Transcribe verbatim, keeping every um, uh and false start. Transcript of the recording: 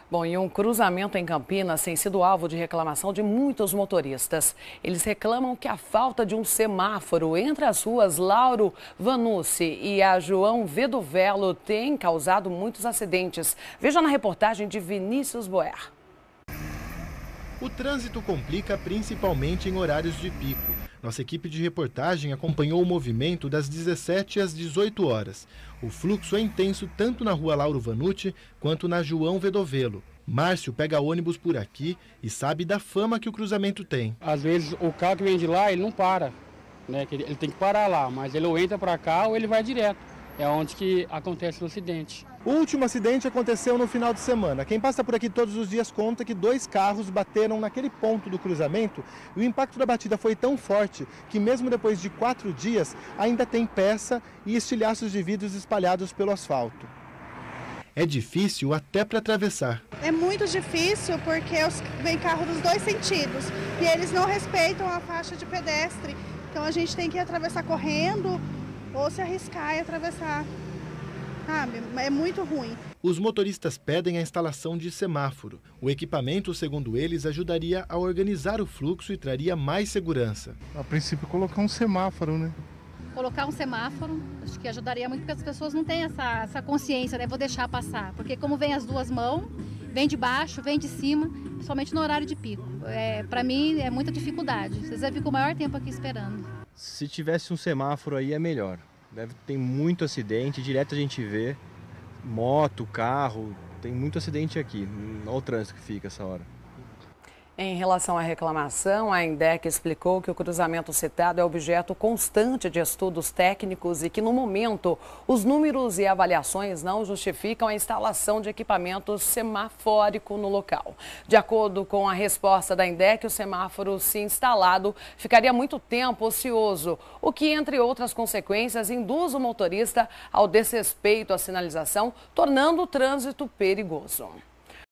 Bom, e um cruzamento em Campinas tem sido alvo de reclamação de muitos motoristas. Eles reclamam que a falta de um semáforo entre as ruas Lauro Vanucci e a João Vedovelo tem causado muitos acidentes. Veja na reportagem de Vinícius Boer. O trânsito complica principalmente em horários de pico. Nossa equipe de reportagem acompanhou o movimento das dezessete às dezoito horas. O fluxo é intenso tanto na rua Lauro Vanucci quanto na João Vedovelo. Márcio pega ônibus por aqui e sabe da fama que o cruzamento tem. Às vezes o carro que vem de lá, ele não para, né? Ele tem que parar lá, mas ele ou entra para cá ou ele vai direto. É onde que acontece o acidente. O último acidente aconteceu no final de semana. Quem passa por aqui todos os dias conta que dois carros bateram naquele ponto do cruzamento e o impacto da batida foi tão forte que mesmo depois de quatro dias ainda tem peça e estilhaços de vidros espalhados pelo asfalto. É difícil até para atravessar. É muito difícil porque os, vem carro dos dois sentidos e eles não respeitam a faixa de pedestre. Então a gente tem que atravessar correndo ou se arriscar e atravessar. Ah, é muito ruim. Os motoristas pedem a instalação de semáforo. O equipamento, segundo eles, ajudaria a organizar o fluxo e traria mais segurança. A princípio, colocar um semáforo, né? Colocar um semáforo, acho que ajudaria muito, porque as pessoas não têm essa, essa consciência, né? Vou deixar passar. Porque como vem as duas mãos, vem de baixo, vem de cima, principalmente no horário de pico. É, para mim, é muita dificuldade. Vocês devem ficar o maior tempo aqui esperando. Se tivesse um semáforo aí é melhor. Deve ter muito acidente, direto a gente vê. Moto, carro, tem muito acidente aqui. Olha o trânsito que fica essa hora. Em relação à reclamação, a INDEC explicou que o cruzamento citado é objeto constante de estudos técnicos e que, no momento, os números e avaliações não justificam a instalação de equipamentos semafórico no local. De acordo com a resposta da INDEC, o semáforo, se instalado, ficaria muito tempo ocioso, o que, entre outras consequências, induz o motorista ao desrespeito à sinalização, tornando o trânsito perigoso.